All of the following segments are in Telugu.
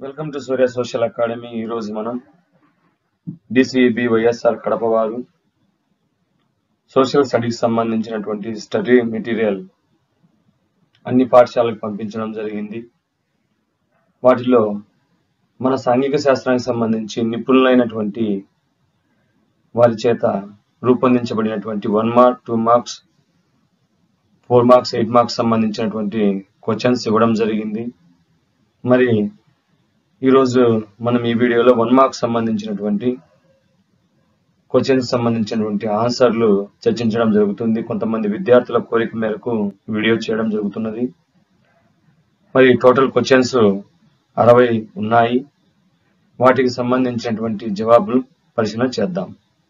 Welcome to Surya social academy. ఈరోజు మనం DCEB వైఎస్ఆర్ కడప వారు సోషల్ స్టడీస్ సంబంధించినటువంటి స్టడీ మెటీరియల్ అన్ని పాఠశాలకు పంపించడం జరిగింది. వాటిలో మన సాంఘిక శాస్త్రానికి సంబంధించి నిపుణులైనటువంటి వారి చేత రూపొందించబడినటువంటి 1 మార్క్, 2 మార్క్స్, 4 మార్క్స్, 8 మార్క్స్ సంబంధించినటువంటి క్వశ్చన్స్ ఇవ్వడం జరిగింది. మరి ఈరోజు మనం ఈ వీడియోలో 1 మార్క్స్ సంబంధించినటువంటి క్వశ్చన్స్ సంబంధించినటువంటి ఆన్సర్లు చర్చించడం జరుగుతుంది. కొంతమంది విద్యార్థుల కోరిక మేరకు వీడియో చేయడం జరుగుతున్నది. మరి టోటల్ క్వశ్చన్స్ 60 ఉన్నాయి. వాటికి సంబంధించినటువంటి జవాబులు పరిశీలన చేద్దాం.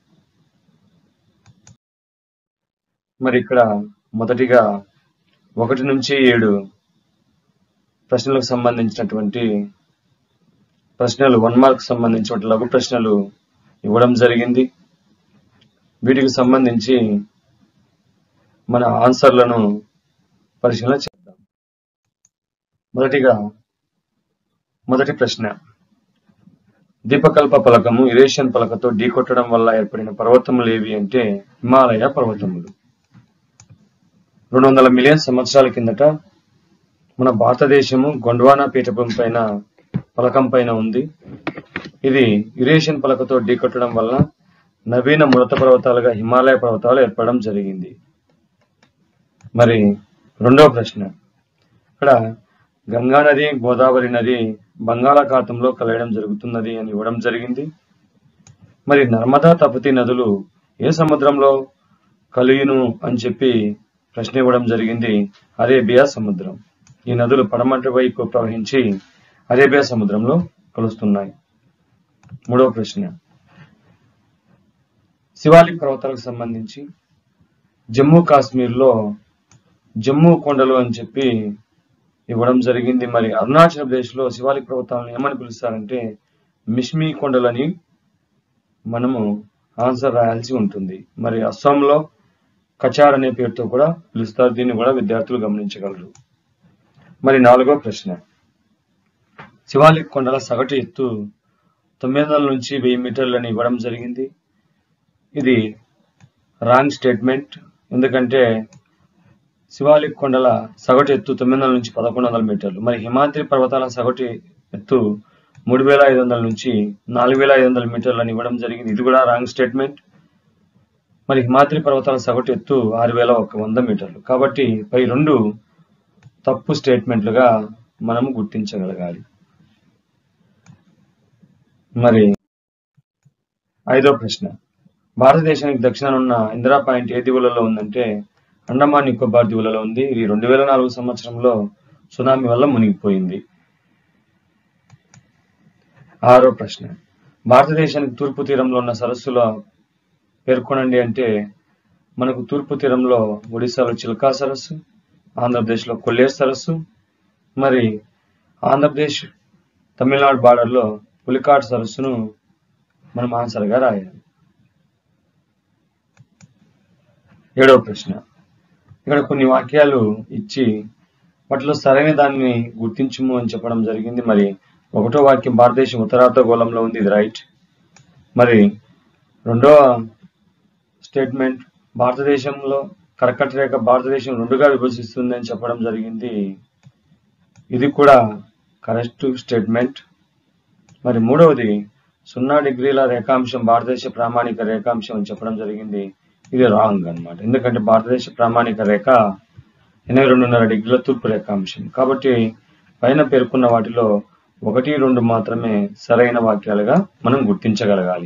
మరి ఇక్కడ మొదటిగా 1 నుంచి 7 ప్రశ్నలకు సంబంధించినటువంటి ప్రశ్నలు 1 మార్క్ సంబంధించిన లఘు ప్రశ్నలు ఇవ్వడం జరిగింది. వీటికి సంబంధించి మన ఆన్సర్లను పరిశీలన చేద్దాం. మొదటి ప్రశ్న, దీపకల్ప పలకము ఇరేషన్ పలకతో ఢీకొట్టడం వల్ల ఏర్పడిన పర్వతములు ఏవి అంటే హిమాలయ పర్వతములు. 200 మిలియన్ సంవత్సరాల కిందట మన భారతదేశము గొండ్వానా పలకం పైన ఉంది. ఇది యురేషియన్ పలకతో ఢీకొట్టడం వల్ల నవీన మృత పర్వతాలుగా హిమాలయ పర్వతాలు ఏర్పడడం జరిగింది. మరి రెండవ ప్రశ్న, ఇక్కడ గంగా నది, గోదావరి నది బంగాళాఖాతంలో కలయడం జరుగుతున్నది అని ఇవ్వడం జరిగింది. మరి నర్మదా, తపతి నదులు ఏ సముద్రంలో కలియును అని చెప్పి ప్రశ్న ఇవ్వడం జరిగింది. అరేబియా సముద్రం. ఈ నదులు పడమటి వైపు ప్రవహించి అరేబియా సముద్రంలో కలుస్తున్నాయి. మూడవ ప్రశ్న, శివాలిక్ పర్వతాలకు సంబంధించి జమ్మూ కాశ్మీర్లో జమ్మూ కొండలు అని చెప్పి ఇవ్వడం జరిగింది. మరి అరుణాచల్ ప్రదేశ్ లో శివాలిక్ పర్వతాలను ఏమని పిలుస్తారంటే మిష్మి కొండలని మనము ఆన్సర్ రాయాల్సి ఉంటుంది. మరి అస్సాంలో కచార్ అనే పేరుతో కూడా పిలుస్తారు. దీన్ని కూడా విద్యార్థులు గమనించగలరు. మరి నాలుగో ప్రశ్న, శివాలిక్ కొండల సగటు ఎత్తు 900 నుంచి 1000 మీటర్లు అని ఇవ్వడం జరిగింది. ఇది రాంగ్ స్టేట్మెంట్. ఎందుకంటే శివాలిక్ కొండల సగటు ఎత్తు 900 నుంచి 1100 మీటర్లు. మరి హిమాద్రి పర్వతాల సగటు ఎత్తు 3500 నుంచి 4500 మీటర్లు అని ఇవ్వడం జరిగింది. ఇది కూడా రాంగ్ స్టేట్మెంట్. మరి హిమాద్రి పర్వతాల సగటు ఎత్తు 6100 మీటర్లు. కాబట్టి పై రెండు తప్పు స్టేట్మెంట్లుగా మనము గుర్తించగలగాలి. మరి ఐదో ప్రశ్న, భారతదేశానికి దక్షిణాన ఉన్న ఇందిరా పాయింట్ ఏ దీవులలో ఉందంటే అండమాన్ నికోబార్ దీవులలో ఉంది. ఇది 2004 సంవత్సరంలో సునామీ వల్ల మునిగిపోయింది. ఆరో ప్రశ్న, భారతదేశానికి తూర్పు తీరంలో ఉన్న సరస్సుల పేర్కొనండి అంటే మనకు తూర్పు తీరంలో ఒడిశాలో చిల్కా సరస్సు, ఆంధ్రప్రదేశ్లో కొల్లేరు సరస్సు, మరి ఆంధ్రప్రదేశ్ తమిళనాడు బార్డర్లో పులికాట్ సరస్సును మనం ఆన్సర్గా రాయాలి. ఏడవ ప్రశ్న, ఇక్కడ కొన్ని వాక్యాలు ఇచ్చి వాటిలో సరైన దాన్ని గుర్తించుము అని చెప్పడం జరిగింది. మరి ఒకటో వాక్యం భారతదేశం ఉత్తరార్ధగోళంలో ఉంది, ఇది రైట్. మరి రెండవ స్టేట్మెంట్ భారతదేశంలో కర్కట రేఖ భారతదేశం 2గా విభజిస్తుంది అని చెప్పడం జరిగింది. ఇది కూడా కరెక్ట్ స్టేట్మెంట్. మరి మూడవది 0 డిగ్రీల రేఖాంశం భారతదేశ ప్రామాణిక రేఖాంశం అని చెప్పడం జరిగింది. ఇది రాంగ్ అన్నమాట. ఎందుకంటే భారతదేశ ప్రామాణిక రేఖ 82.5 డిగ్రీల తూర్పు రేఖాంశం. కాబట్టి పైన పేర్కొన్న వాటిలో 1, 2 మాత్రమే సరైన వాక్యాలుగా మనం గుర్తించగలగాలి.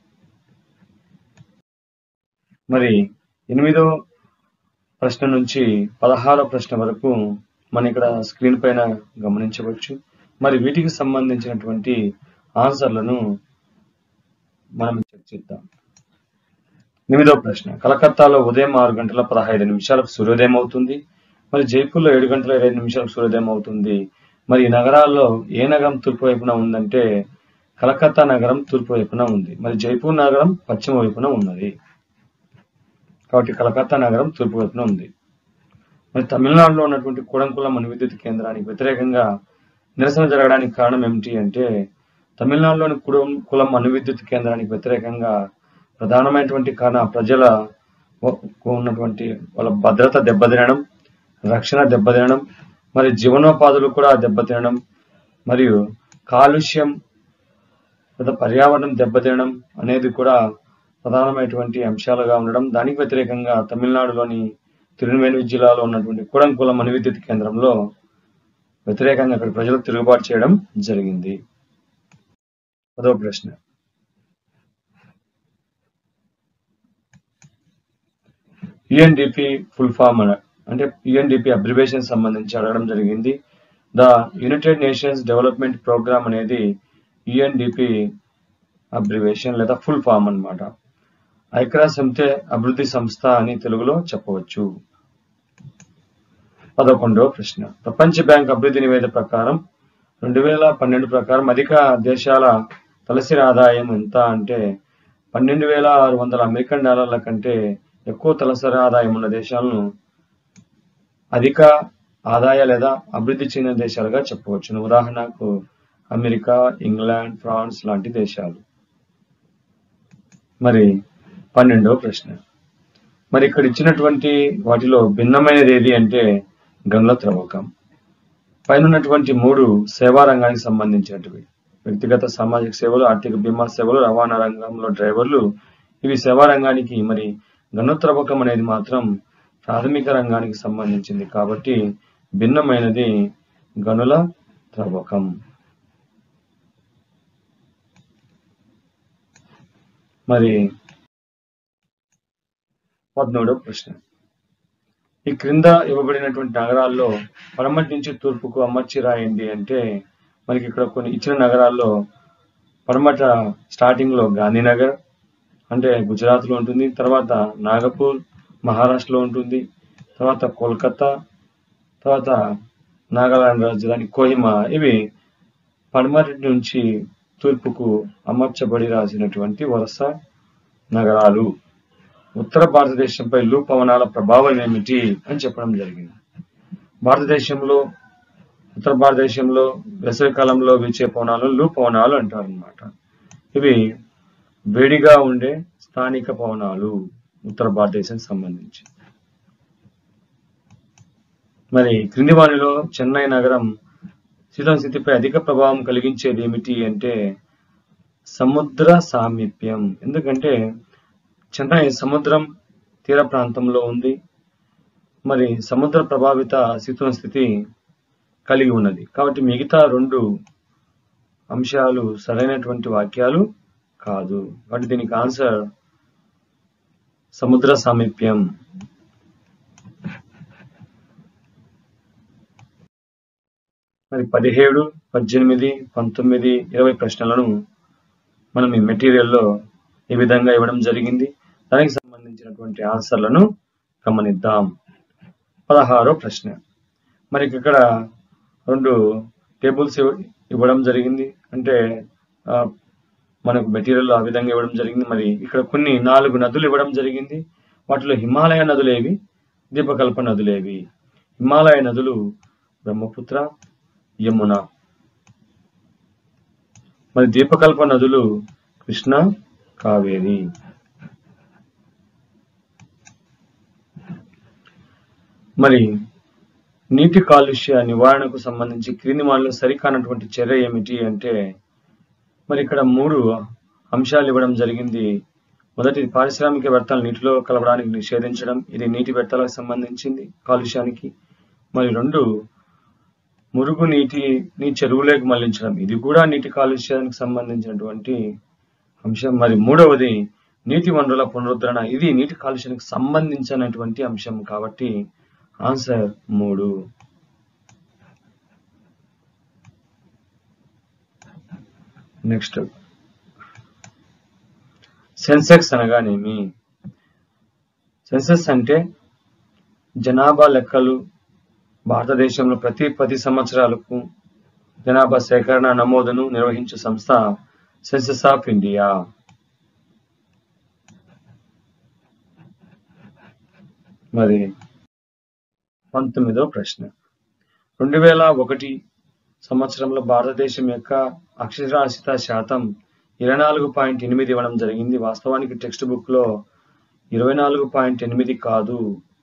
మరి 8వ ప్రశ్న నుంచి 16వ ప్రశ్న వరకు మనం ఇక్కడ స్క్రీన్ పైన గమనించవచ్చు. మరి వీటికి సంబంధించినటువంటి ఆన్సర్లను మనం చర్చిద్దాం. 8వ ప్రశ్న, కలకత్తాలో ఉదయం 6 గంటల 15 నిమిషాలకు సూర్యోదయం అవుతుంది. మరి జైపూర్లో 7 గంటల 25 నిమిషాలకు సూర్యోదయం అవుతుంది. మరి ఈ నగరాల్లో ఏ నగరం తూర్పు వైపున ఉందంటే కలకత్తా నగరం తూర్పు వైపున ఉంది. మరి జైపూర్ నగరం పశ్చిమ వైపున ఉన్నది. కాబట్టి కలకత్తా నగరం తూర్పు వైపున ఉంది. మరి తమిళనాడులో ఉన్నటువంటి కూడంకుల అణు విద్యుత్ కేంద్రానికి వ్యతిరేకంగా నిరసన జరగడానికి కారణం ఏమిటి అంటే తమిళనాడులోని కులం అణువిద్యుత్ కేంద్రానికి వ్యతిరేకంగా ప్రధానమైనటువంటి కారణం ప్రజల ఉన్నటువంటి వాళ్ళ భద్రత దెబ్బతినడం, రక్షణ దెబ్బతినడం, మరి జీవనోపాధులు కూడా దెబ్బతినడం, మరియు కాలుష్యం లేదా పర్యావరణం దెబ్బతినడం అనేది కూడా ప్రధానమైనటువంటి అంశాలుగా ఉండడం. దానికి వ్యతిరేకంగా తమిళనాడులోని తిరునెల్వేలి జిల్లాలో ఉన్నటువంటి కులం అణువిద్యుత్ కేంద్రంలో వ్యతిరేకంగా అక్కడ ప్రజలు తిరుగుబాటు చేయడం జరిగింది. 10వ ప్రశ్న, యుఎన్డిపి ఫుల్ ఫామ్ అంటే యుఎన్డిపి అబ్రివేషన్ సంబంధించి అడగడం జరిగింది. The united nations development programme అనేది యుఎన్డిపి అబ్రివేషన్ లేదా ఫుల్ ఫామ్ అన్నమాట. ఐక్యరాజ్యసమితి అభివృద్ధి సంస్థ అని తెలుగులో చెప్పవచ్చు. 11వ ప్రశ్న, ప్రపంచ బ్యాంక్ అభివృద్ధి నివేదిక ప్రకారం 2012 ప్రకారం అధిక దేశాల తలసరి ఆదాయం ఎంత అంటే $12,600 అమెరికన్ డాలర్ల కంటే ఎక్కువ తలసరి ఆదాయం ఉన్న దేశాలను అధిక ఆదాయ లేదా అభివృద్ధి చెందిన దేశాలుగా చెప్పవచ్చు. ఉదాహరణకు అమెరికా, ఇంగ్లాండ్, ఫ్రాన్స్ లాంటి దేశాలు. మరి 12వ ప్రశ్న, మరి ఇక్కడ ఇచ్చినటువంటి వాటిలో భిన్నమైనది ఏది అంటే గనుల త్రవ్వకం. పైన ఉన్నటువంటి 3 సేవా రంగానికి సంబంధించినవి. వ్యక్తిగత సామాజిక సేవలు, ఆర్థిక బీమా సేవలు, రవాణా రంగంలో డ్రైవర్లు, ఇవి సేవా రంగానికి. మరి గనుల త్రవ్వకం అనేది మాత్రం ప్రాథమిక రంగానికి సంబంధించింది కాబట్టి భిన్నమైనది గనుల త్రవ్వకం. మరి 13వ ప్రశ్న, ఈ క్రింద ఇవ్వబడినటువంటి నగరాల్లో పడమటి నుంచి తూర్పుకు అమర్చి రాయండి అంటే మనకి ఇక్కడ కొన్ని ఇచ్చిన నగరాల్లో పడమట స్టార్టింగ్ లో గాంధీనగర్ అంటే గుజరాత్ లో ఉంటుంది, తర్వాత నాగపూర్ మహారాష్ట్రలో ఉంటుంది, తర్వాత కోల్కతా, తర్వాత నాగాలాండ్ రాజధాని కోహిమా. ఇవి పడమటి నుంచి తూర్పుకు అమర్చబడి రాసినటువంటి వరుస నగరాలు. ఉత్తర భారతదేశంపై లూ పవనాల ప్రభావం ఏమిటి అని చెప్పడం జరిగింది. ఉత్తర భారతదేశంలో వేసవికాలంలో వీచే పవనాలు లూ పవనాలు అంటారు అన్నమాట. ఇవి వేడిగా ఉండే స్థానిక పవనాలు ఉత్తర భారతదేశానికి సంబంధించి. మరి క్రింది వానిలో చెన్నై నగరం శీతల స్థితిపై అధిక ప్రభావం కలిగించేది ఏమిటి అంటే సముద్ర సామీప్యం. ఎందుకంటే చెన్నై సముద్రం తీర ప్రాంతంలో ఉంది, మరి సముద్ర ప్రభావిత శీతల స్థితి కలిగి ఉన్నది కాబట్టి మిగతా 2 అంశాలు సరైనటువంటి వాక్యాలు కాదు. కాబట్టి దీనికి ఆన్సర్ సముద్ర సామీప్యం. మరి 17, 18, 19, 20 ప్రశ్నలను మనం ఈ మెటీరియల్లో ఈ విధంగా ఇవ్వడం జరిగింది. దానికి సంబంధించినటువంటి ఆన్సర్లను గమనిద్దాం. 16వ ప్రశ్న, మరి ఇక్కడ 2 టేబుల్స్ ఇవ్వడం జరిగింది. అంటే మనకు మెటీరియల్ ఆ విధంగా ఇవ్వడం జరిగింది. మరి ఇక్కడ కొన్ని 4 నదులు ఇవ్వడం జరిగింది. వాటిలో హిమాలయ నదులేవి, దీపకల్ప నదులేవి? హిమాలయ నదులు బ్రహ్మపుత్ర, యమున. మరి దీపకల్ప నదులు కృష్ణ, కావేరి. మరి నీటి కాలుష్య నివారణకు సంబంధించి క్రింది వానిలో సరికానటువంటి చర్య ఏమిటి అంటే మరి ఇక్కడ 3 అంశాలు ఇవ్వడం జరిగింది. మొదటిది పారిశ్రామిక వ్యర్థాలు నీటిలో కలవడానికి నిషేధించడం, ఇది నీటి వ్యర్థాలకు సంబంధించింది కాలుష్యానికి. మరి 2 మురుగు నీటిని చెరువులోకి మళ్లించడం, ఇది కూడా నీటి కాలుష్యానికి సంబంధించినటువంటి అంశం. మరి 3వది నీటి వనరుల పునరుద్ధరణ, ఇది నీటి కాలుష్యానికి సంబంధించినటువంటి అంశం కాబట్టి ఆన్సర్ 3. నెక్స్ట్, సెన్సెక్స్ అనగానేమి? సెన్సెస్ అంటే జనాభా లెక్కలు. భారతదేశంలో ప్రతి 10 సంవత్సరాలకు జనాభా సేకరణ నమోదును నిర్వహించే సంస్థ సెన్సస్ ఆఫ్ ఇండియా. మరి 19వ ప్రశ్న, 2001 సంవత్సరంలో భారతదేశం యొక్క అక్షరాస్యత శాతం 24.8 ఇవ్వడం జరిగింది. వాస్తవానికి టెక్స్ట్ బుక్ లో 24.8 కాదు,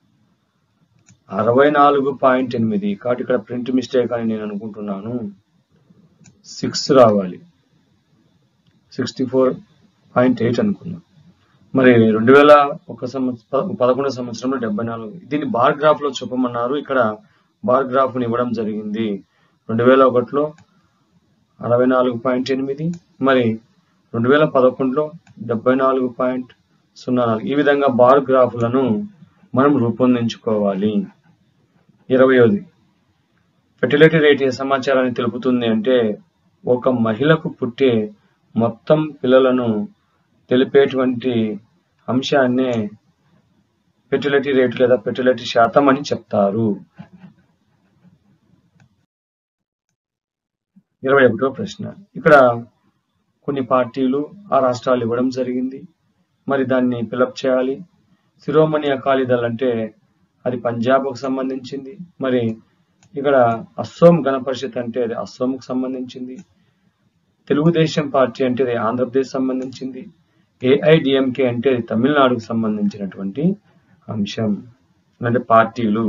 64.8. కాబట్టి ఇక్కడ ప్రింట్ మిస్టేక్ అని నేను అనుకుంటున్నాను. 6 రావాలి, 64.8 అనుకున్నాను. మరి 2011 సంవత్సరంలో 74. దీన్ని బార్ గ్రాఫ్ లో చూపమన్నారు. ఇక్కడ బార్ గ్రాఫ్ ని ఇవ్వడం జరిగింది. 2001లో 64.8, మరి 2011లో 74.04. ఈ విధంగా బార్ గ్రాఫ్లను మనం రూపొందించుకోవాలి. 20వ ఫెర్టిలిటీ రేట్ ఏ సమాచారాన్ని తెలుపుతుంది అంటే ఒక మహిళకు పుట్టే మొత్తం పిల్లలను తెలిపేటువంటి అంశాన్నే ఫెర్టిలిటీ రేట్ లేదా ఫెర్టిలిటీ శాతం అని చెప్తారు. 21వ ప్రశ్న. ఇక్కడ కొన్ని పార్టీలు ఆ రాష్ట్రాలు ఇవ్వడం జరిగింది. మరి దాన్ని ఫిలప్ చేయాలి. శిరోమణి అకాలీ దళ్ అంటే అది పంజాబ్కు సంబంధించింది. మరి ఇక్కడ అస్సోం గణ పరిషత్ అంటే అది అస్సోంకు సంబంధించింది. తెలుగుదేశం పార్టీ అంటే అది ఆంధ్రప్రదేశ్ సంబంధించింది. ఏఐడిఎంకే అంటే అది తమిళనాడుకు సంబంధించినటువంటి అంశం అంటే పార్టీలు.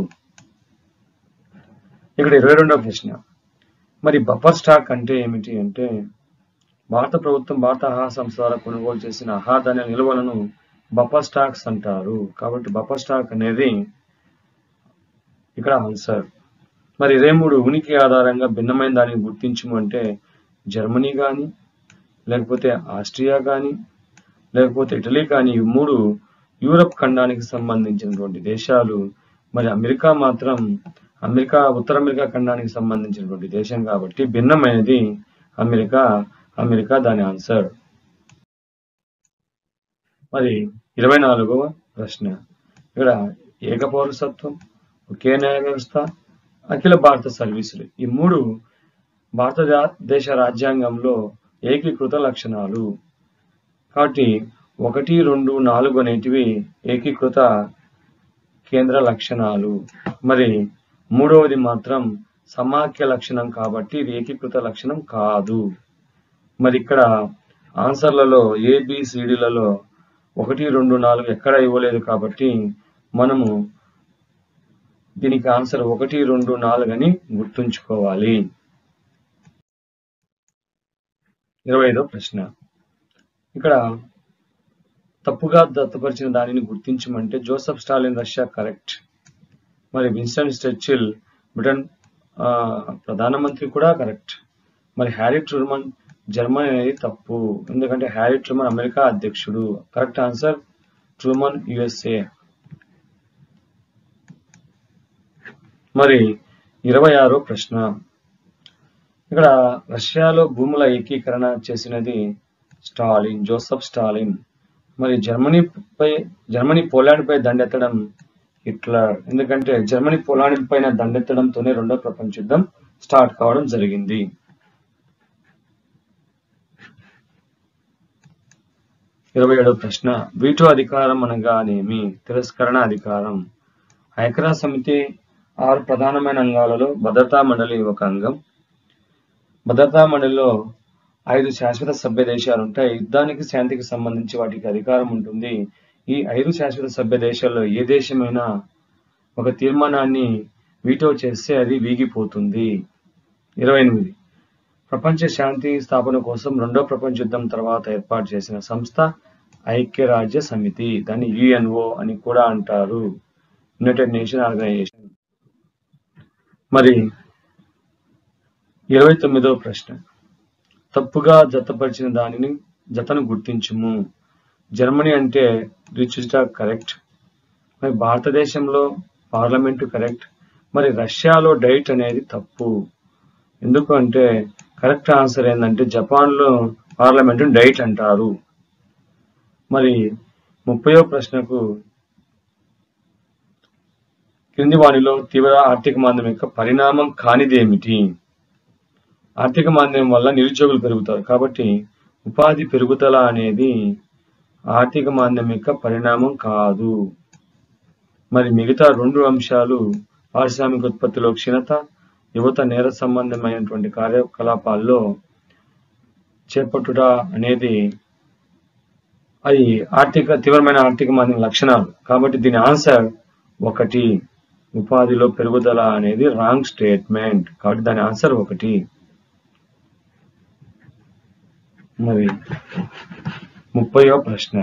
ఇక్కడ 22వ ప్రశ్న. మరి బఫర్ స్టాక్ అంటే ఏమిటి అంటే భారత ప్రభుత్వం భారత ఆహార సంస్థ ద్వారా కొనుగోలు చేసిన ఆహార ధాన్యాల నిల్వలను బఫర్ స్టాక్స్ అంటారు. కాబట్టి బఫర్ స్టాక్ అనేది ఇక్కడ ఆన్సర్. మరి 23 ఉనికి ఆధారంగా భిన్నమైన దానిని గుర్తించము అంటే జర్మనీ కానీ, లేకపోతే ఆస్ట్రియా కానీ, లేకపోతే ఇటలీ కానీ, ఈ 3 యూరప్ ఖండానికి సంబంధించినటువంటి దేశాలు. మరి అమెరికా మాత్రం ఉత్తర అమెరికా ఖండానికి సంబంధించినటువంటి దేశం కాబట్టి భిన్నమైనది అమెరికా దాని ఆన్సర్. మరి 24వ ప్రశ్న. ఇక్కడ ఏక పౌరసత్వం, ఒకే న్యాయ వ్యవస్థ, అఖిల భారత సర్వీసులు, ఈ 3 భారతదేశ రాజ్యాంగంలో ఏకీకృత లక్షణాలు. కాబట్టి 1, 2, 4 అనేటివి ఏకీకృత కేంద్ర లక్షణాలు. మరి 3వది మాత్రం సమాఖ్య లక్షణం కాబట్టి ఇది ఏకీకృత లక్షణం కాదు. మరి ఇక్కడ ఆన్సర్లలో ABCDలలో 1, 2, 4 ఎక్కడ ఇవ్వలేదు కాబట్టి మనము దీనికి ఆన్సర్ 1, 2, 4 అని గుర్తుంచుకోవాలి. 25వ ప్రశ్న. ఇక్కడ తప్పుగా దత్తపరిచిన దానిని గుర్తించమంటే జోసెఫ్ స్టాలిన్ రష్యా కరెక్ట్. మరి విన్స్టన్ చర్చిల్ బ్రిటన్ ప్రధానమంత్రి కూడా కరెక్ట్. మరి హ్యారీ ట్రూమన్ జర్మనీ అనేది తప్పు, ఎందుకంటే హ్యారీ ట్రూమన్ అమెరికా అధ్యక్షుడు. Correct answer Truman USA. మరి 26వ ప్రశ్న. ఇక్కడ రష్యాలో భూముల ఏకీకరణ చేసినది స్టాలిన్, జోసెఫ్ స్టాలిన్. మరి జర్మనీ పోలాండ్ పై దండెత్తడం హిట్లర్, ఎందుకంటే జర్మనీ పోలాండ్ పైన దండెత్తడంతోనే 2వ ప్రపంచ యుద్ధం స్టార్ట్ కావడం జరిగింది. 27వ ప్రశ్న. వీటో అధికారం అనగానేమి? తిరస్కరణ అధికారం. ఐక్యరాజ్య సమితి 6 ప్రధానమైన అంగాలలో భద్రతా మండలి ఒక అంగం. భద్రతా మండలిలో 5 శాశ్వత సభ్య దేశాలు ఉంటాయి. యుద్ధానికి శాంతికి సంబంధించి వాటికి అధికారం ఉంటుంది. ఈ 5 శాశ్వత సభ్య దేశాల్లో ఏ దేశమైనా ఒక తీర్మానాన్ని వీటో చేస్తే అది వీగిపోతుంది. 28. ప్రపంచ శాంతి స్థాపన కోసం 2వ ప్రపంచ యుద్ధం తర్వాత ఏర్పాటు చేసిన సంస్థ ఐక్యరాజ్య సమితి. దాన్ని UNO అని కూడా అంటారు, యునైటెడ్ నేషన్ ఆర్గనైజేషన్. మరి 29వ ప్రశ్న. తప్పుగా జతపరిచిన దానిని జతను గుర్తించుము. జర్మనీ అంటే రిచ్స్టాగ్ కరెక్ట్. మరి భారతదేశంలో పార్లమెంటు కరెక్ట్. మరి రష్యాలో డైట్ అనేది తప్పు, ఎందుకు అంటే కరెక్ట్ ఆన్సర్ ఏంటంటే జపాన్లో పార్లమెంటు డైట్ అంటారు. మరి 30వ ప్రశ్నకు క్రింది వానిలో తీవ్ర ఆర్థిక మాంద్యం యొక్క పరిణామం కానిది ఏమిటి? ఆర్థిక మాంద్యం వల్ల నిరుద్యోగులు పెరుగుతారు కాబట్టి ఉపాధి పెరుగుదల అనేది ఆర్థిక మాంద్యం యొక్క పరిణామం కాదు. మరి మిగతా 2 అంశాలు పారిశ్రామిక ఉత్పత్తిలో క్షీణత, యువత నేర సంబంధమైనటువంటి కార్యకలాపాల్లో చేపట్టుట అనేది అది తీవ్రమైన ఆర్థిక మాంద్యం లక్షణాలు. కాబట్టి దీని ఆన్సర్ 1. ఉపాధిలో పెరుగుదల అనేది రాంగ్ స్టేట్మెంట్. కాబట్టి దాని ఆన్సర్ 1. మరి 30వ ప్రశ్న.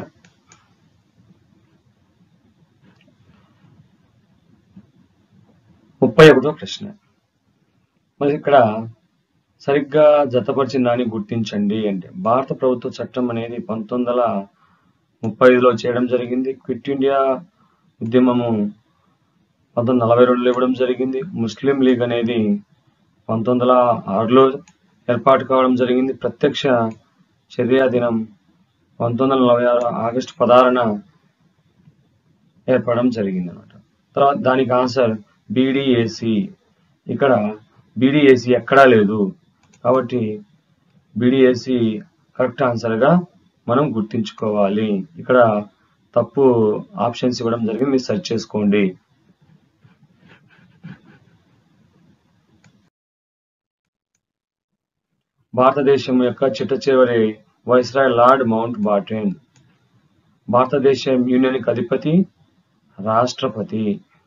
మరి ఇక్కడ సరిగ్గా జతపరిచిన దాన్ని గుర్తించండి అంటే భారత ప్రభుత్వ చట్టం అనేది 1935లో చేయడం జరిగింది. క్విట్ ఇండియా ఉద్యమము 1942లో ఇవ్వడం జరిగింది. ముస్లిం లీగ్ అనేది 1906లో ఏర్పాటు కావడం జరిగింది. ప్రత్యక్ష చర్యా దినం 1946 ఆగస్టు 16న ఏర్పడడం జరిగింది అన్నమాట. తర్వాత దానికి ఆన్సర్ బీడీఏసీ. ఇక్కడ బీడీఏసీ ఎక్కడా లేదు కాబట్టి బీడీఏసీ కరెక్ట్ ఆన్సర్ గా మనం గుర్తించుకోవాలి. ఇక్కడ తప్పు ఆప్షన్స్ ఇవ్వడం జరిగింది, మీరు సెర్చ్ చేసుకోండి. భారతదేశం యొక్క చిట్టచివరి వైస్రాయ్ లార్డ్ మౌంట్ బాటన్. భారతదేశం యూనియన్కి అధిపతి రాష్ట్రపతి.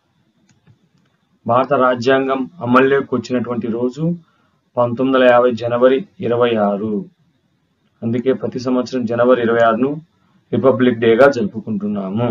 భారత రాజ్యాంగం అమల్లోకి వచ్చినటువంటి రోజు 1950 జనవరి 26. అందుకే ప్రతి సంవత్సరం జనవరి 26ను రిపబ్లిక్ డేగా జరుపుకుంటున్నాము.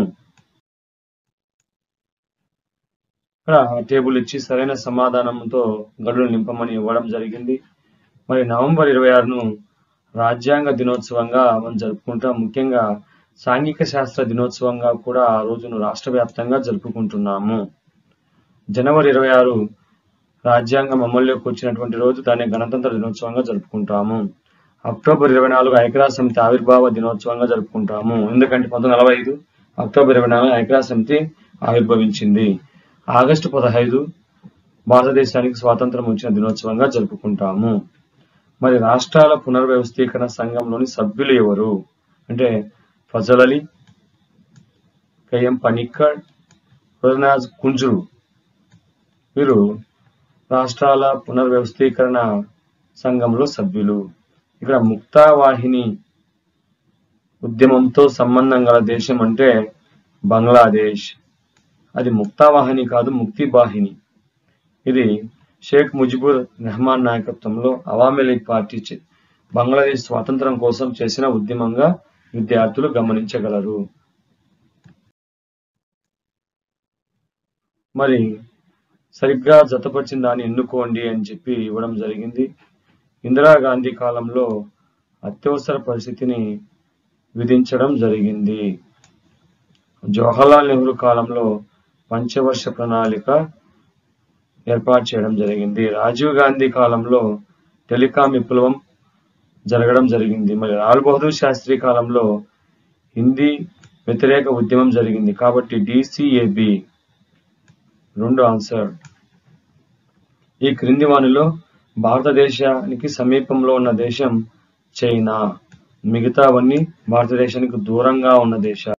ఇక్కడ టేబుల్ ఇచ్చి సరైన సమాధానంతో గడులు నింపమని ఇవ్వడం జరిగింది. మరి నవంబర్ 26ను రాజ్యాంగ దినోత్సవంగా మనం జరుపుకుంటాం. ముఖ్యంగా సాంఘిక శాస్త్ర దినోత్సవంగా కూడా ఆ రోజును రాష్ట్ర వ్యాప్తంగా జరుపుకుంటున్నాము. జనవరి 26 రాజ్యాంగం అమల్లోకి వచ్చినటువంటి రోజు, దాన్ని గణతంత్ర దినోత్సవంగా జరుపుకుంటాము. అక్టోబర్ 24 ఐక్యరాజ్య సమితి ఆవిర్భావ దినోత్సవంగా జరుపుకుంటాము. ఎందుకంటే 1945 అక్టోబర్ 24 ఐక్యరాజ్య సమితి ఆవిర్భవించింది. ఆగస్టు 15 భారతదేశానికి స్వాతంత్రం వచ్చిన దినోత్సవంగా జరుపుకుంటాము. మరి రాష్ట్రాల పునర్వ్యవస్థీకరణ సంఘంలోని సభ్యులు ఎవరు అంటే ఫజల్ అలీ, కెఎం పనిక్కర్, రుద్రనాథ్ కుంజరు. వీరు రాష్ట్రాల పునర్వ్యవస్థీకరణ సంఘంలో సభ్యులు. ఇక్కడ ముక్తావాహిని ఉద్యమంతో సంబంధం గల దేశం అంటే బంగ్లాదేశ్. అది ముక్తావాహిని కాదు, ముక్తి వాహిని. ఇది షేక్ ముజిబుర్ రెహమాన్ నాయకత్వంలో అవామీ లీగ్ పార్టీ బంగ్లాదేశ్ స్వాతంత్రం కోసం చేసిన ఉద్యమంగా విద్యార్థులు గమనించగలరు. మరి సరిగ్గా జతపరిచిన దాన్ని ఎన్నుకోండి అని చెప్పి ఇవ్వడం జరిగింది. ఇందిరాగాంధీ కాలంలో అత్యవసర పరిస్థితిని విధించడం జరిగింది. జవహర్లాల్ నెహ్రూ కాలంలో పంచవర్ష ప్రణాళిక ఏర్పాటు చేయడం జరిగింది. రాజీవ్ గాంధీ కాలంలో టెలికాం విప్లవం జరగడం జరిగింది. మరి లాల్ బహదూర్ శాస్త్రి కాలంలో హిందీ వ్యతిరేక ఉద్యమం జరిగింది. కాబట్టి DCEB 2 ఆన్సర్. ఈ క్రింది వానిలో భారతదేశానికి సమీపంలో ఉన్న దేశం చైనా, మిగతావన్నీ భారతదేశానికి దూరంగా ఉన్న దేశాలు.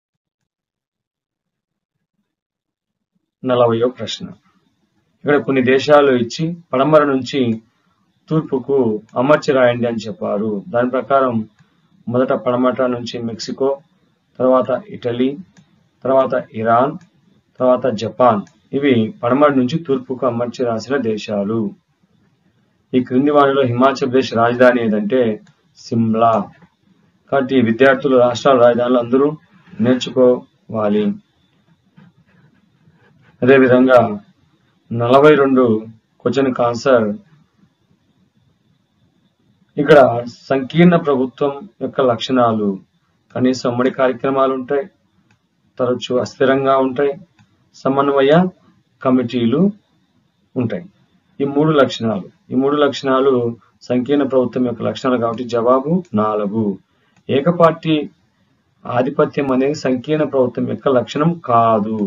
40వ ప్రశ్న. ఇక్కడ కొన్ని దేశాలు ఇచ్చి పడమర నుంచి తూర్పుకు అమర్చి రాయండి అని చెప్పారు. దాని ప్రకారం మొదట పడమట నుంచి మెక్సికో, తర్వాత ఇటలీ, తర్వాత ఇరాన్, తర్వాత జపాన్. ఇవి పడమర నుంచి తూర్పుకు అమర్చి రాసిన దేశాలు. ఈ క్రింది వారిలో హిమాచల్ ప్రదేశ్ రాజధాని ఏదంటే సిమ్లా. కాబట్టి విద్యార్థులు రాష్ట్రాల రాజధానులు అందరూ నేర్చుకోవాలి. అదేవిధంగా 42 క్వశ్చన్కి ఆన్సర్. ఇక్కడ సంకీర్ణ ప్రభుత్వం యొక్క లక్షణాలు: కనీసం ఉమ్మడి కార్యక్రమాలు ఉంటాయి, తరచూ అస్థిరంగా ఉంటాయి, సమన్వయ కమిటీలు ఉంటాయి. ఈ మూడు లక్షణాలు సంకీర్ణ ప్రభుత్వం యొక్క లక్షణాలు. కాబట్టి జవాబు 4. ఏకపార్టీ ఆధిపత్యం అనేది సంకీర్ణ ప్రభుత్వం యొక్క లక్షణం కాదు.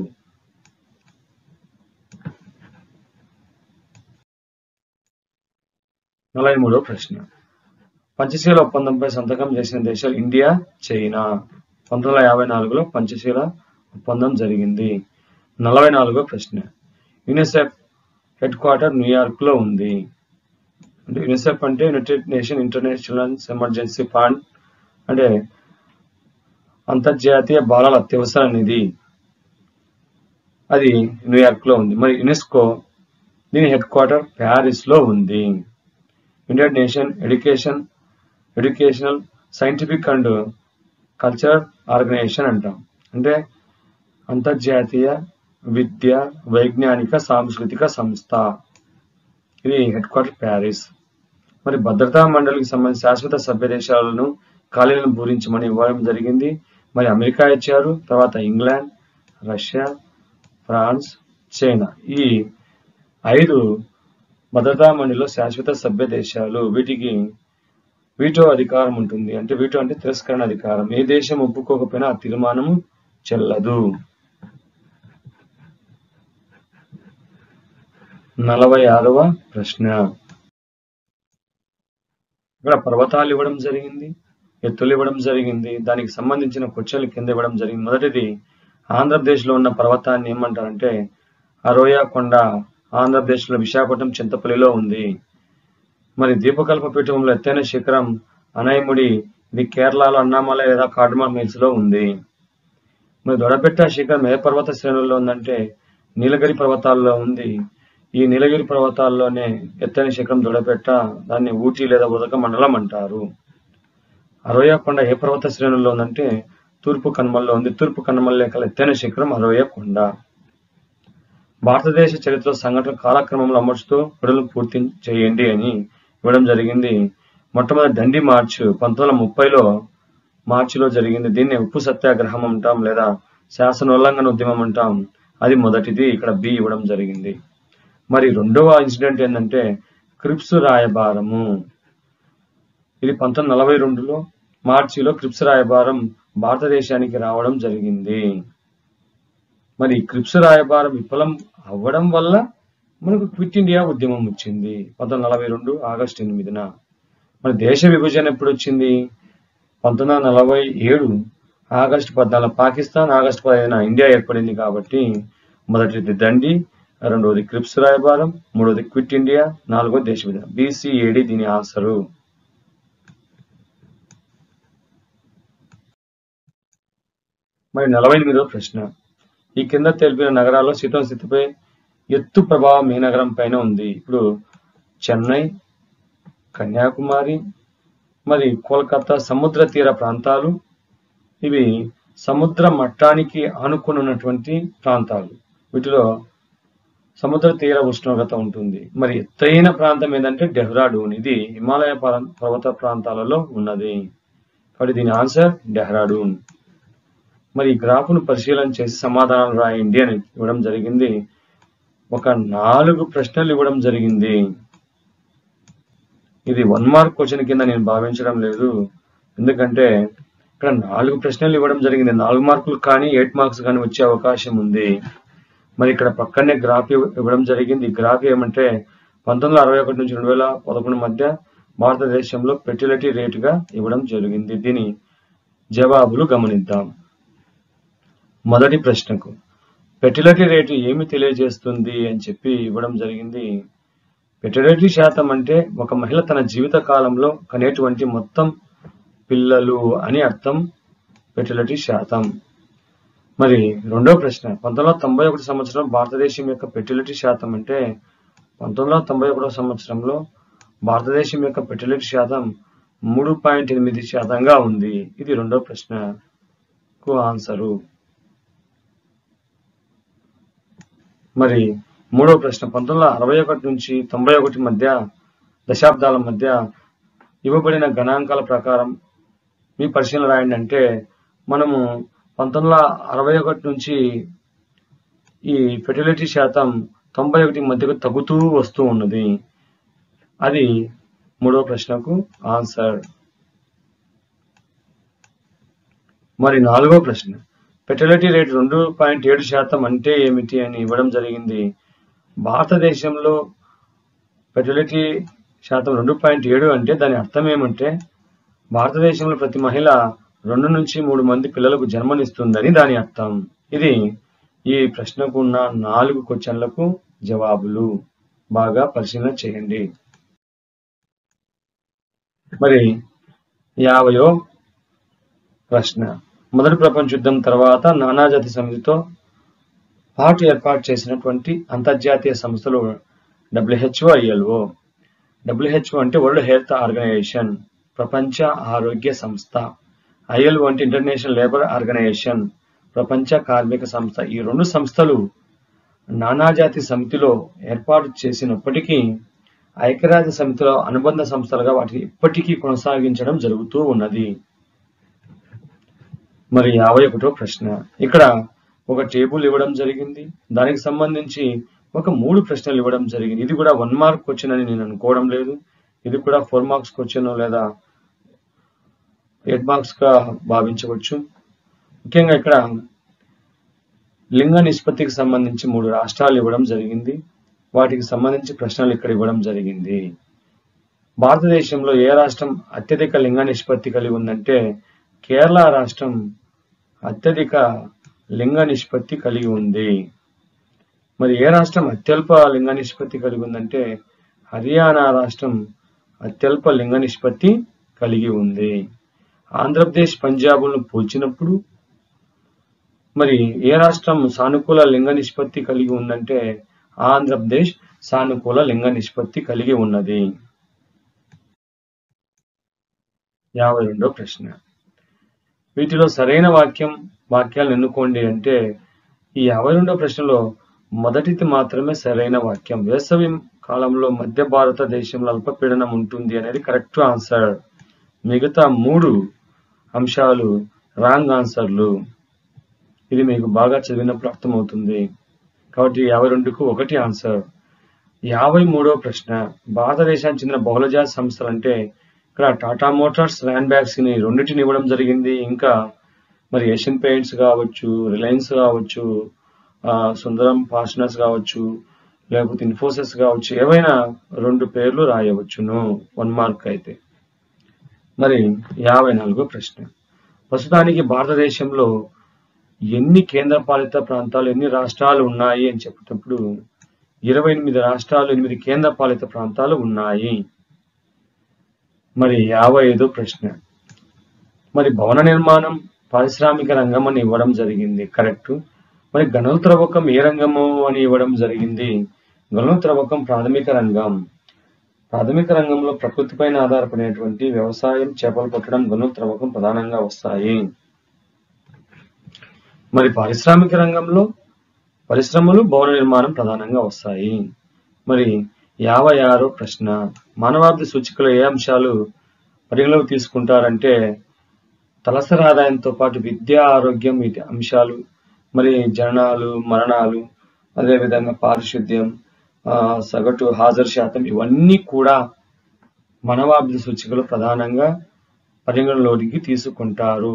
నలభై ప్రశ్న. పంచశీల ఒప్పందంపై సంతకం చేసిన దేశాలు ఇండియా, చైనా. 1954లో పంచశీల ఒప్పందం జరిగింది. 44వ ప్రశ్న. యునిసెఫ్ హెడ్ క్వార్టర్ న్యూయార్క్ లో ఉంది. అంటే యునిసెఫ్ అంటే united nation international emergency fund అంటే అంతర్జాతీయ బాలల అత్యవసర నిధి, అది న్యూయార్క్ లో ఉంది. మరి యునెస్కో దీని హెడ్ క్వార్టర్ ప్యారిస్ లో ఉంది. United nation educational scientific and cultural organisation అంటాం. అంటే అంతర్జాతీయ విద్య వైజ్ఞానిక సాంస్కృతిక సంస్థ, ఇది హెడ్ క్వార్టర్ ప్యారిస్. మరి భద్రతా మండలికి సంబంధించి శాశ్వత సభ్య దేశాలను ఖాళీలను పూరించమని ఇవ్వడం జరిగింది. మరి అమెరికా ఇచ్చారు, తర్వాత ఇంగ్లాండ్, రష్యా, ఫ్రాన్స్, చైనా, ఈ 5 భద్రతా మండలిలో శాశ్వత సభ్య దేశాలు. వీటికి వీటో అధికారం ఉంటుంది. అంటే వీటో అంటే తిరస్కరణ అధికారం. ఏ దేశం ఒప్పుకోకపోయినా ఆ తీర్మానం చెల్లదు. 46వ ప్రశ్న. ఇక్కడ పర్వతాలు ఇవ్వడం జరిగింది, ఎత్తులు ఇవ్వడం జరిగింది. దానికి సంబంధించిన క్వశ్చన్లు కింద ఇవ్వడం జరిగింది. మొదటిది, ఆంధ్రప్రదేశ్ లో ఉన్న పర్వతాన్ని ఏమంటారంటే అరోయా కొండ. ఆంధ్రప్రదేశ్ లో విశాఖపట్నం చింతపల్లిలో ఉంది. మరి దీపకల్ప పీఠంలో ఎత్తైన శిఖరం అనైముడి, ఇది కేరళలో అన్నామలై లేదా కార్డమల్ హిల్స్ లో ఉంది. మరి దొడబెట్ట శిఖరం ఏ పర్వత శ్రేణుల్లో ఉందంటే నీలగిరి పర్వతాల్లో ఉంది. ఈ నీలగిరి పర్వతాల్లోనే ఎత్తైన శిఖరం దొడబెట్ట, దాన్ని ఊటీ లేదా ఉదక మండలం అంటారు. అరోయా కొండ ఏ పర్వత శ్రేణుల్లో ఉందంటే తూర్పు కనుమల్లో ఉంది. తూర్పు కనుమల కల ఎత్తైన శిఖరం అరోయా కొండ. భారతదేశ చరిత్ర సంఘటన కాలక్రమంలో అమర్చుతూ విడుదల పూర్తి చేయండి అని ఇవ్వడం జరిగింది. మొట్టమొదటి దండి మార్చ్ 1930లో మార్చిలో జరిగింది. దీన్ని ఉప్పు సత్యాగ్రహం అంటాం లేదా శాసనోల్లంఘన ఉద్యమం అంటాం. అది మొదటిది, ఇక్కడ బి ఇవ్వడం జరిగింది. మరి రెండవ ఇన్సిడెంట్ ఏంటంటే క్రిప్స్ రాయబారము. ఇది 1942లో మార్చిలో క్రిప్స్ రాయబారం భారతదేశానికి రావడం జరిగింది. మరి క్రిప్స్ రాయబారం విఫలం అవ్వడం వల్ల మనకు క్విట్ ఇండియా ఉద్యమం వచ్చింది 1942 ఆగస్టు 8న. మరి దేశ విభజన ఎప్పుడు వచ్చింది? 1947 ఆగస్టు 14. పాకిస్తాన్ ఆగస్టు 15న ఇండియా ఏర్పడింది. కాబట్టి మొదటిది దండి, రెండవది క్రిప్స్ రాయబారం, మూడవది క్విట్ ఇండియా, నాలుగవది దేశ విభజన. DCEB దీని ఆన్సరు. మరి 48వ ప్రశ్న. ఈ కింద తెలిపిన నగరాల్లో శీతల స్థితిపై ఎత్తు ప్రభావం ఏ నగరం పైన ఉంది? ఇప్పుడు చెన్నై, కన్యాకుమారి, మరి కోల్కతా సముద్ర తీర ప్రాంతాలు. ఇవి సముద్ర మట్టానికి ఆనుకుని ఉన్నటువంటి ప్రాంతాలు. వీటిలో సముద్ర తీర ఉష్ణోగ్రత ఉంటుంది. మరి ఎత్తైన ప్రాంతం ఏంటంటే డెహ్రాడూన్. ఇది హిమాలయ పర్వత ప్రాంతాలలో ఉన్నది. కాబట్టి దీని ఆన్సర్ డెహ్రాడూన్. మరి ఈ గ్రాఫ్ను పరిశీలన చేసి సమాధానాలు రాయండి అని ఇవ్వడం జరిగింది. ఒక 4 ప్రశ్నలు ఇవ్వడం జరిగింది. ఇది 1 మార్క్ క్వశ్చన్ కింద నేను భావించడం లేదు. ఎందుకంటే ఇక్కడ 4 ప్రశ్నలు ఇవ్వడం జరిగింది. 4 మార్కులు కానీ 8 మార్క్స్ కానీ వచ్చే అవకాశం ఉంది. మరి ఇక్కడ పక్కనే గ్రాఫ్ ఇవ్వడం జరిగింది. ఈ గ్రాఫ్ ఏమంటే 1961 నుంచి 2011 మధ్య భారతదేశంలో ఫెర్టిలిటీ రేటుగా ఇవ్వడం జరిగింది. దీని జవాబులు గమనిద్దాం. మొదటి ప్రశ్నకు ఫెర్టిలిటీ రేటు ఏమి తెలియజేస్తుంది అని చెప్పి ఇవ్వడం జరిగింది. ఫెర్టిలిటీ శాతం అంటే ఒక మహిళ తన జీవిత కాలంలో కనేటువంటి మొత్తం పిల్లలు అని అర్థం ఫెర్టిలిటీ శాతం. మరి రెండో ప్రశ్న, 1991 సంవత్సరం భారతదేశం యొక్క ఫెర్టిలిటీ శాతం అంటే 1991 సంవత్సరంలో భారతదేశం యొక్క ఫెర్టిలిటీ శాతం 3.8% ఉంది. ఇది రెండో ప్రశ్నకు ఆన్సరు. మరి మూడో ప్రశ్న, 1961 నుంచి 91 మధ్య దశాబ్దాల మధ్య ఇవ్వబడిన గణాంకాల ప్రకారం మీ పరిశీలన రాయండి అంటే మనము 1961 నుంచి ఈ ఫెర్టిలిటీ శాతం 91 మధ్యకు తగ్గుతూ వస్తూ ఉన్నది. అది మూడో ప్రశ్నకు ఆన్సర్. మరి నాలుగో ప్రశ్న, ఫెర్టిలిటీ రేట్ 2.7% అంటే ఏమిటి అని ఇవ్వడం జరిగింది. భారతదేశంలో ఫెర్టిలిటీ శాతం 2.7 అంటే దాని అర్థం ఏమంటే భారతదేశంలో ప్రతి మహిళ 2 నుంచి 3 మంది పిల్లలకు జన్మనిస్తుందని దాని అర్థం. ఇది ఈ ప్రశ్నకు ఉన్న 4 క్వశ్చన్లకు జవాబులు. బాగా పరిశీలన చేయండి. మరి 50వ ప్రశ్న, మొదటి ప్రపంచ యుద్ధం తర్వాత నానాజాతి సమితితో పాటు ఏర్పాటు చేసినటువంటి అంతర్జాతీయ సంస్థలు WHO, ILO. WHO అంటే వరల్డ్ హెల్త్ ఆర్గనైజేషన్, ప్రపంచ ఆరోగ్య సంస్థ. ILO అంటే ఇంటర్నేషనల్ లేబర్ ఆర్గనైజేషన్, ప్రపంచ కార్మిక సంస్థ. ఈ రెండు సంస్థలు నానాజాతి సమితిలో ఏర్పాటు చేసినప్పటికీ ఐక్యరాజ్య సమితిలో అనుబంధ సంస్థలుగా వాటిని ఇప్పటికీ కొనసాగించడం జరుగుతూ ఉన్నది. మరి 51వ ప్రశ్న, ఇక్కడ ఒక టేబుల్ ఇవ్వడం జరిగింది, దానికి సంబంధించి ఒక 3 ప్రశ్నలు ఇవ్వడం జరిగింది. ఇది కూడా 1 మార్క్ క్వశ్చన్ అని నేను అనుకోవడం లేదు. ఇది కూడా 4 మార్క్స్ క్వశ్చన్ లేదా 8 మార్క్స్ గా భావించవచ్చు. ముఖ్యంగా ఇక్కడ లింగ నిష్పత్తికి సంబంధించి 3 రాష్ట్రాలు ఇవ్వడం జరిగింది. వాటికి సంబంధించి ప్రశ్నలు ఇక్కడ ఇవ్వడం జరిగింది. భారతదేశంలో ఏ రాష్ట్రం అత్యధిక లింగ నిష్పత్తి కలిగి ఉందంటే కేరళ రాష్ట్రం అత్యధిక లింగ నిష్పత్తి కలిగి ఉంది. మరి ఏ రాష్ట్రం అత్యల్ప లింగ నిష్పత్తి కలిగి ఉందంటే హర్యానా రాష్ట్రం అత్యల్ప లింగ నిష్పత్తి కలిగి ఉంది. ఆంధ్రప్రదేశ్, పంజాబ్లను పోల్చినప్పుడు మరి ఏ రాష్ట్రం సానుకూల లింగ నిష్పత్తి కలిగి ఉందంటే ఆంధ్రప్రదేశ్ సానుకూల లింగ నిష్పత్తి కలిగి ఉన్నది. 52వ ప్రశ్న, వీటిలో సరైన వాక్యాలను ఎన్నుకోండి అంటే ఈ 52వ ప్రశ్నలో మొదటిది మాత్రమే సరైన వాక్యం. వేసవి కాలంలో మధ్య భారతదేశంలో అల్పపీడనం ఉంటుంది అనేది కరెక్ట్ ఆన్సర్. మిగతా 3 అంశాలు రాంగ్ ఆన్సర్లు. ఇది మీకు బాగా చదివినప్పుడు అర్థమవుతుంది. కాబట్టి 52కు 1 ఆన్సర్. 53వ ప్రశ్న, భారతదేశానికి చెందిన బహుళజాతి సంస్థలు అంటే ఇక్కడ టాటా మోటార్స్, ర్యాన్ బ్యాగ్స్ ని రెండింటిని ఇవ్వడం జరిగింది. ఇంకా మరి ఏషియన్ పెయింట్స్ కావచ్చు, రిలయన్స్ కావచ్చు, సుందరం ఫాస్టనర్స్ కావచ్చు, లేకపోతే ఇన్ఫోసిస్ కావచ్చు, ఏవైనా 2 పేర్లు రాయవచ్చును 1 మార్క్ అయితే. మరి 54వ ప్రశ్న, ప్రస్తుతానికి భారతదేశంలో ఎన్ని కేంద్రపాలిత ప్రాంతాలు, ఎన్ని రాష్ట్రాలు ఉన్నాయి అని చెప్పేటప్పుడు 28 రాష్ట్రాలు, 8 కేంద్రపాలిత ప్రాంతాలు ఉన్నాయి. మరి 55వ ప్రశ్న, మరి భవన నిర్మాణం పారిశ్రామిక రంగం అని ఇవ్వడం జరిగింది, కరెక్ట్. మరి గనుల త్రవ్వకం ఏ రంగము అని ఇవ్వడం జరిగింది. గనుల త్రవ్వకం ప్రాథమిక రంగం. ప్రాథమిక రంగంలో ప్రకృతిపైన ఆధారపడినటువంటి వ్యవసాయం, చేపలు పట్టడం, గనుల త్రవ్వకం ప్రధానంగా వస్తాయి. మరి పారిశ్రామిక రంగంలో పరిశ్రమలు, భవన నిర్మాణం ప్రధానంగా వస్తాయి. మరి 56వ ప్రశ్న, మానవాభివృద్ధి సూచికలో ఏ అంశాలు పరిగణలోకి తీసుకుంటారంటే తలసరి ఆదాయంతో పాటు విద్య, ఆరోగ్యం, వీటి అంశాలు, మరి జననాలు, మరణాలు, అదేవిధంగా పారిశుద్ధ్యం, సగటు హాజరు శాతం, ఇవన్నీ కూడా మానవాభివృద్ధి సూచికలు ప్రధానంగా పరిగణలోకి తీసుకుంటారు.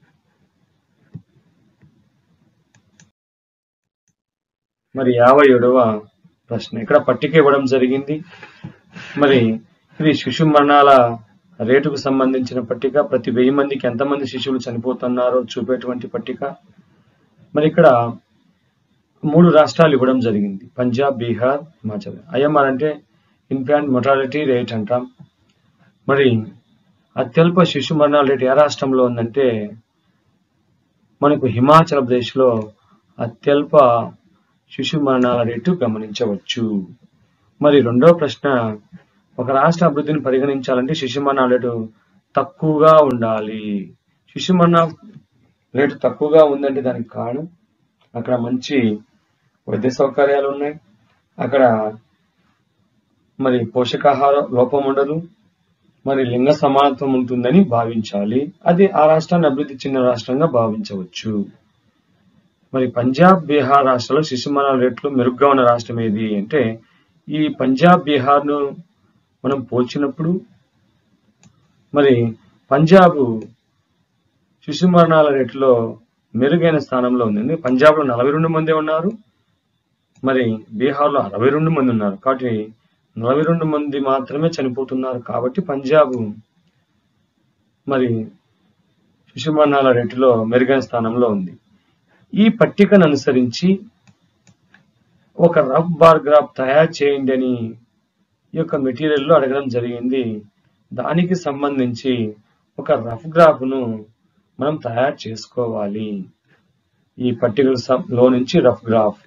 మరి 57వ ప్రశ్న, ఇక్కడ పట్టిక ఇవ్వడం జరిగింది. మరి ఇది శిశు మరణాల రేటుకు సంబంధించిన పట్టిక. ప్రతి 1000 మందికి ఎంతమంది శిశువులు చనిపోతున్నారో చూపేటువంటి పట్టిక. మరి ఇక్కడ 3 రాష్ట్రాలు ఇవ్వడం జరిగింది, పంజాబ్, బీహార్, హిమాచల్. IMR అంటే ఇన్ఫాంట్ మొర్టాలిటీ రేట్ అంటాం. మరి అత్యల్ప శిశు మరణాల రేటు ఏ రాష్ట్రంలో ఉందంటే మనకు హిమాచల్ ప్రదేశ్ లో అత్యల్ప శిశు మరణాల రేటు గమనించవచ్చు. మరి 2వ ప్రశ్న, ఒక రాష్ట్ర అభివృద్ధిని పరిగణించాలంటే శిశు మరణాల రేటు తక్కువగా ఉండాలి. శిశు మరణాల రేటు తక్కువగా ఉందంటే దానికి కారణం అక్కడ మంచి వైద్య సౌకర్యాలు ఉన్నాయి, అక్కడ మరి పోషకాహార లోపం ఉండదు, మరి లింగ సమానత్వం ఉంటుందని భావించాలి. అది ఆ రాష్ట్రాన్ని అభివృద్ధి చెందిన రాష్ట్రంగా భావించవచ్చు. మరి పంజాబ్, బీహార్ రాష్ట్రాల్లో శిశు మరణాల రేట్లు మెరుగ్గా ఉన్న రాష్ట్రం ఏది అంటే ఈ పంజాబ్, బీహార్ను మనం పోల్చినప్పుడు మరి పంజాబ్ శిశు మరణాల రేటులో మెరుగైన స్థానంలో ఉంది. పంజాబ్లో 42 మంది ఉన్నారు, మరి బీహార్లో 62 మంది ఉన్నారు. కాబట్టి 42 మంది మాత్రమే చనిపోతున్నారు. కాబట్టి పంజాబ్ మరి శిశు మరణాల రేటులో మెరుగైన స్థానంలో ఉంది. ఈ పట్టికను అనుసరించి ఒక రఫ్ బార్ గ్రాఫ్ తయారు చేయండి అని ఈ యొక్క మెటీరియల్లో అడగడం జరిగింది. దానికి సంబంధించి ఒక రఫ్ గ్రాఫ్ను మనం తయారు చేసుకోవాలి. ఈ పర్టికులర్ లో నుంచి రఫ్ గ్రాఫ్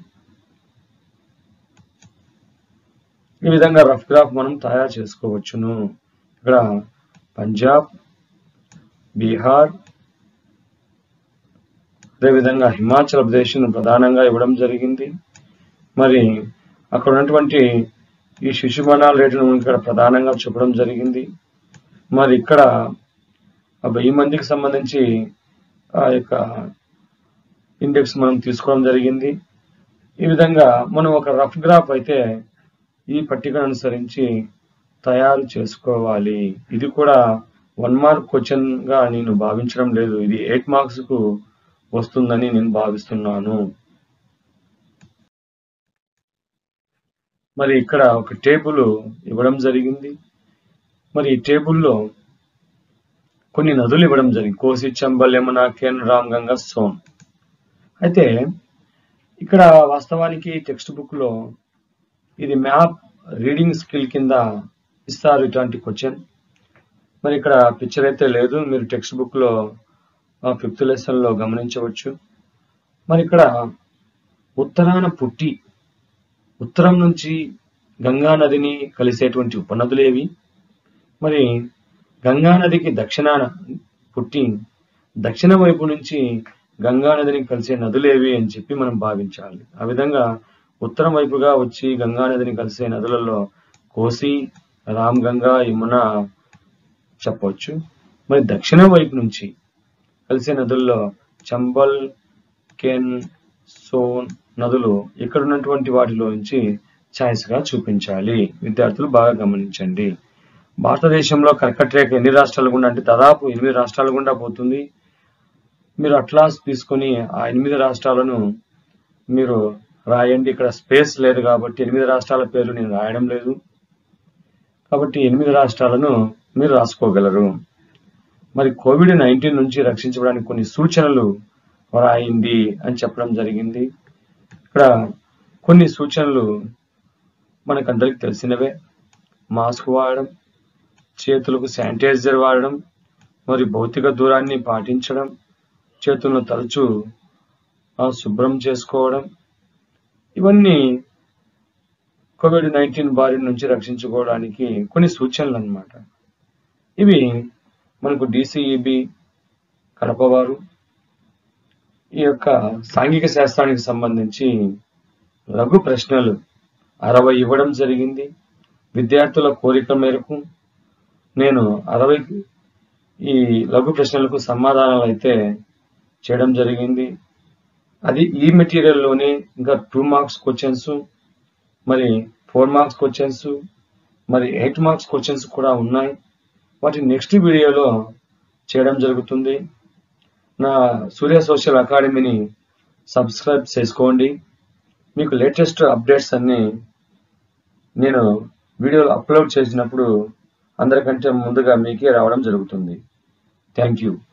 ఈ విధంగా రఫ్ గ్రాఫ్ మనం తయారు చేసుకోవచ్చును. ఇక్కడ పంజాబ్, బీహార్, అదేవిధంగా హిమాచల్ ప్రదేశ్ ప్రధానంగా ఇవ్వడం జరిగింది. మరి అక్కడ ఉన్నటువంటి ఈ శిశుమరణాల రేటును ఇక్కడ ప్రధానంగా చెప్పడం జరిగింది. మరి ఇక్కడ 1000 మందికి సంబంధించి ఆ యొక్క ఇండెక్స్ మనం తీసుకోవడం జరిగింది. ఈ విధంగా మనం ఒక రఫ్ గ్రాఫ్ అయితే ఈ పట్టికను అనుసరించి తయారు చేసుకోవాలి. ఇది కూడా 1 మార్క్ క్వశ్చన్ గా నేను భావించడం లేదు. ఇది 8 మార్క్స్ కు వస్తుందని నేను భావిస్తున్నాను. మరి ఇక్కడ ఒక టేబుల్ ఇవ్వడం జరిగింది. మరి ఈ టేబుల్లో కొన్ని నదులు ఇవ్వడం జరిగింది. కోసి, చంబల్, యమున, కేన్, రామ్, గంగా, సోన్. అయితే ఇక్కడ వాస్తవానికి టెక్స్ట్ బుక్ లో ఇది మ్యాప్ రీడింగ్ స్కిల్ కింద ఇస్తారు ఇట్లాంటి క్వశ్చన్. మరి ఇక్కడ పిక్చర్ అయితే లేదు, మీరు టెక్స్ట్ బుక్ లో 5th లెసన్ లో గమనించవచ్చు. మరి ఇక్కడ ఉత్తరాన పుట్టి ఉత్తరం నుంచి గంగా నదిని కలిసేటువంటి ఉపనదులేవి, మరి గంగా నదికి దక్షిణాన పుట్టి దక్షిణ వైపు నుంచి గంగా నదిని కలిసే నదులేవి అని చెప్పి మనం భావించాలి. ఆ విధంగా ఉత్తరం వైపుగా వచ్చి గంగా నదిని కలిసే నదులలో కోసి, రామ్, గంగా, యమున చెప్పవచ్చు. మరి దక్షిణ వైపు నుంచి కలిసే నదుల్లో చంబల్, కేన్, సోన్ నదులు ఇక్కడ ఉన్నటువంటి వాటిలో నుంచి ఛాయిస్ గా చూపించాలి. విద్యార్థులు బాగా గమనించండి. భారతదేశంలో కర్కట రేఖ ఎన్ని రాష్ట్రాల గుండా అంటే దాదాపు 8 రాష్ట్రాల గుండా పోతుంది. మీరు అట్లాస్ తీసుకుని ఆ 8 రాష్ట్రాలను మీరు రాయండి. ఇక్కడ స్పేస్ లేదు కాబట్టి 8 రాష్ట్రాల పేర్లు నేను రాయడం లేదు. కాబట్టి 8 రాష్ట్రాలను మీరు రాసుకోగలరు. మరి కోవిడ్-19 నుంచి రక్షించడానికి కొన్ని సూచనలు రాయింది అని చెప్పడం జరిగింది. ఇక్కడ కొన్ని సూచనలు మనకందరికి తెలిసినవే. మాస్క్ వాడడం, చేతులకు శానిటైజర్ వాడడం, మరి భౌతిక దూరాన్ని పాటించడం, చేతులను తరచూ శుభ్రం చేసుకోవడం, ఇవన్నీ కోవిడ్-19 బారి నుంచి రక్షించుకోవడానికి కొన్ని సూచనలు అన్నమాట. ఇవి మనకు DCEB కడప వారు ఈ యొక్క సాంఘిక శాస్త్రానికి సంబంధించి లఘు ప్రశ్నలు 60 ఇవ్వడం జరిగింది. విద్యార్థుల కోరిక మేరకు నేను 60 ఈ లఘు ప్రశ్నలకు సమాధానాలు అయితే చేయడం జరిగింది. అది ఈ మెటీరియల్లోనే ఇంకా 2 మార్క్స్ క్వశ్చన్స్, మరి 4 మార్క్స్ క్వశ్చన్స్, మరి 8 మార్క్స్ క్వశ్చన్స్ కూడా ఉన్నాయి. వాటి నెక్స్ట్ వీడియోలో చేయడం జరుగుతుంది. నా సూర్య సోషల్ అకాడమీని సబ్స్క్రైబ్ చేసుకోండి. మీకు లేటెస్ట్ అప్డేట్స్ అన్ని నేను వీడియోలు అప్లోడ్ చేసినప్పుడు అందరికంటే ముందుగా మీకే రావడం జరుగుతుంది. Thank you.